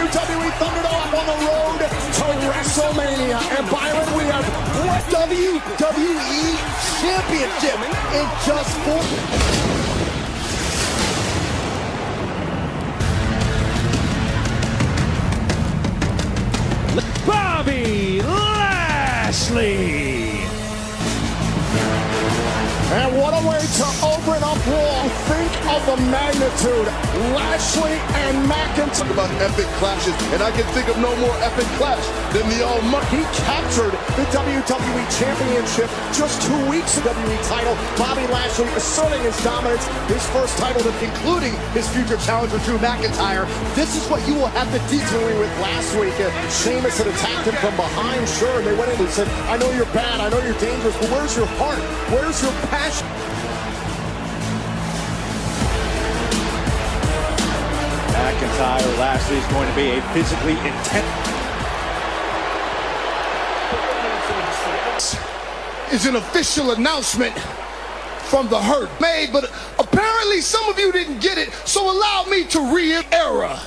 WWE Thunderdome on the road to WrestleMania. And Byron, we have WWE Championship in just 4. Bobby Lashley. And what a way to open up Raw. Think of the magnitude. Lashley and McIntyre. Talk about epic clashes, and I can think of no more epic clash than the Almighty. He captured the WWE Championship just 2 weeks ago. WWE title. Bobby Lashley asserting his dominance. His first title, including his future challenger Drew McIntyre. This is what you will have to dealing with last week. Sheamus had attacked him from behind, sure, and they went in and said, I know you're bad, I know you're dangerous, but where's your heart? Where's your passion? McIntyre, Lashley is going to be a physically intense. Is an official announcement from the Hurt made, but apparently some of you didn't get it, so allow me to era.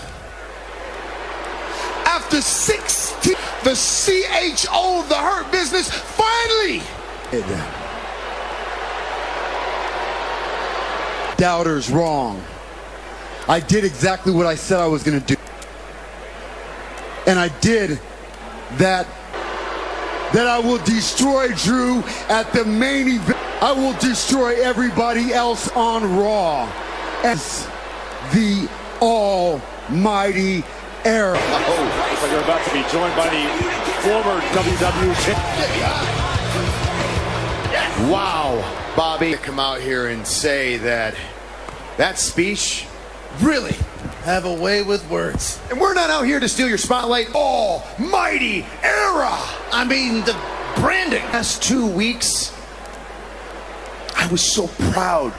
After 16, the CHO of the Hurt business finally. Doubters wrong. I did exactly what I said I was going to do. And I did that I will destroy Drew at the main event. I will destroy everybody else on Raw as the almighty era. Oh, looks like you're about to be joined by the former WWE champion. Wow, Bobby, come out here and say that speech really have a way with words. And we're not out here to steal your spotlight. Almighty era. I mean, the branding. Last 2 weeks, I was so proud.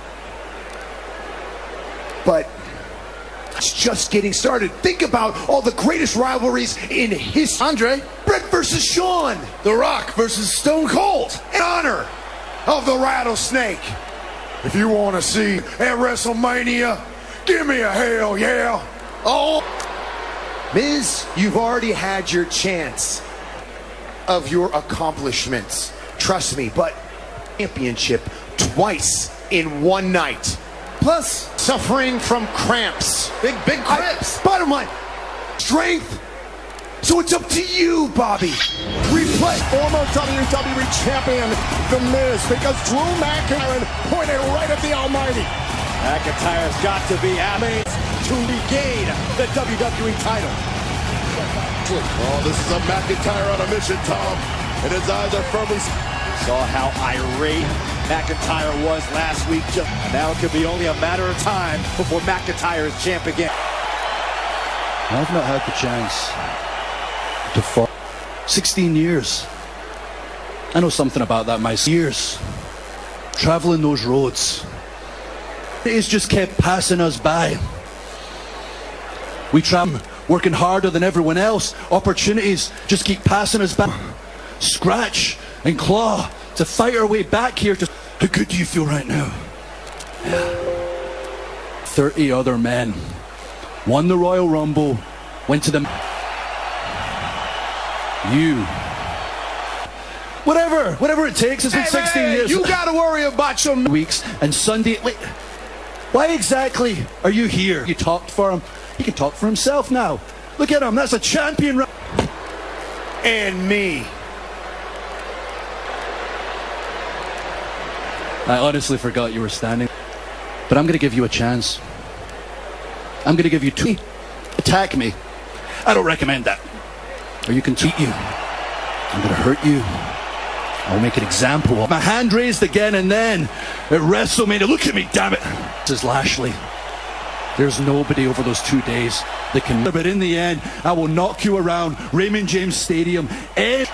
But it's just getting started. Think about all the greatest rivalries in history. Andre, Bret versus Shawn. The Rock versus Stone Cold. In honor of the Rattlesnake. If you want to see at WrestleMania, give me a hell yeah. Oh, Miz, you've already had your chance of your accomplishments. Trust me, but championship twice in one night. Plus, suffering from cramps. Big cramps. Bottom line, strength. So it's up to you, Bobby. Replay former WWE Champion, The Miz, because Drew McIntyre pointed right at the Almighty. McIntyre's got to be happy To regain the WWE title. Oh, this is a McIntyre on a mission, Tom. And his eyes are firmly... Saw how irate McIntyre was last week. Now it could be only a matter of time before McIntyre is champ again. I've not had the chance to fight 16 years. I know something about that myself. Years traveling those roads. It's just kept passing us by. We travel, working harder than everyone else. Opportunities just keep passing us by. Scratch and claw to fight our way back here to... How good do you feel right now? 30 other men won the Royal Rumble, went to the... You. Whatever it takes. It's been 16 years. You gotta worry about your... Weeks and Sunday... Wait, why exactly are you here? You talked for him. He can talk for himself now. Look at him. That's a champion. And me. I honestly forgot you were standing. But I'm going to give you a chance. I'm going to give you 2. Attack me. I don't recommend that. Or you can cheat you. I'm going to hurt you. I'll make an example of my hand raised again, and then at WrestleMania. Look at me, damn it. This is Lashley. There's nobody over those 2 days that can. But in the end, I will knock you around Raymond James Stadium. And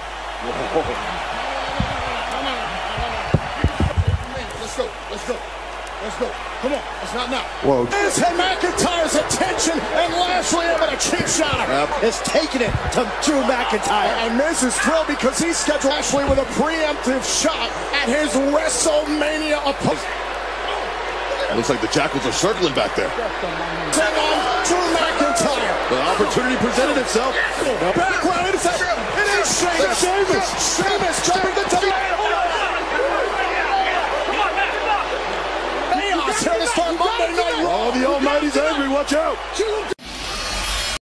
Let's go. Come on. It's not now. Whoa. Miz had McIntyre's attention, and Lashley able to cheap shot him. Has taken it to Drew McIntyre. And Miz is thrilled because he scheduled Lashley with a preemptive shot at his WrestleMania opponent. Looks like the Jackals are circling back there. Drew McIntyre. Well, opportunity presented itself. Background inside. It is Sheamus. Sheamus jumping the W. Chaos here to start Monday Night Raw. Oh, the Almighty's angry. Watch out.